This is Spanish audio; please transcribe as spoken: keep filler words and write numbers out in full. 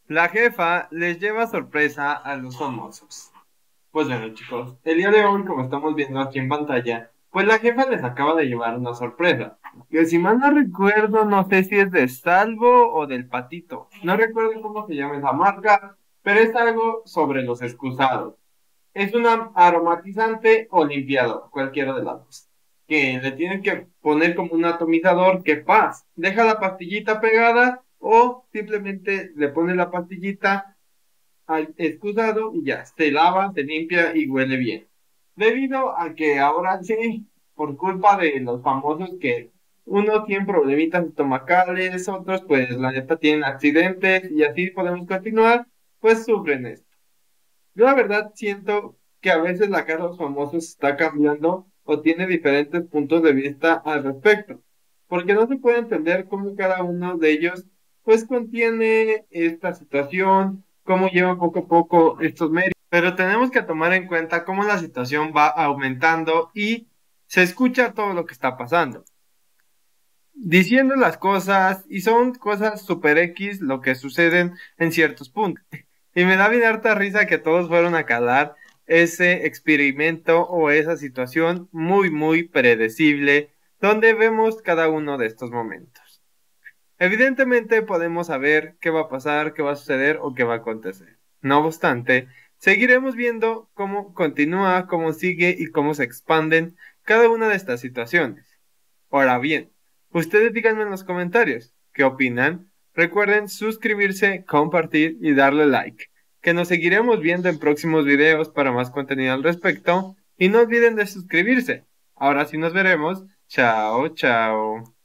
La jefa les lleva sorpresa a los famosos. Pues bueno, chicos, el día de hoy, como estamos viendo aquí en pantalla, pues la jefa les acaba de llevar una sorpresa. Que si mal no recuerdo, no sé si es de Salvo o del Patito. No recuerdo cómo se llama esa marca, pero es algo sobre los excusados. Es un aromatizante o limpiador, cualquiera de las dos. Que le tienen que poner como un atomizador que paz, deja la pastillita pegada o simplemente le pone la pastillita al excusado y ya, se lava, se limpia y huele bien. Debido a que ahora sí, por culpa de los famosos que unos tienen problemitas estomacales, otros pues la neta tienen accidentes y así podemos continuar, pues sufren esto. Yo la verdad siento que a veces la cara de los famosos está cambiando o tiene diferentes puntos de vista al respecto, porque no se puede entender cómo cada uno de ellos pues contiene esta situación, cómo lleva poco a poco estos medios, pero tenemos que tomar en cuenta cómo la situación va aumentando y se escucha todo lo que está pasando, diciendo las cosas y son cosas super X lo que suceden en ciertos puntos. Y me da bien harta risa que todos fueron a calar ese experimento o esa situación muy, muy predecible, donde vemos cada uno de estos momentos. Evidentemente podemos saber qué va a pasar, qué va a suceder o qué va a acontecer. No obstante, seguiremos viendo cómo continúa, cómo sigue y cómo se expanden cada una de estas situaciones. Ahora bien, ustedes díganme en los comentarios qué opinan. Recuerden suscribirse, compartir y darle like, que nos seguiremos viendo en próximos videos para más contenido al respecto. Y no olviden de suscribirse. Ahora sí nos veremos. Chao, chao.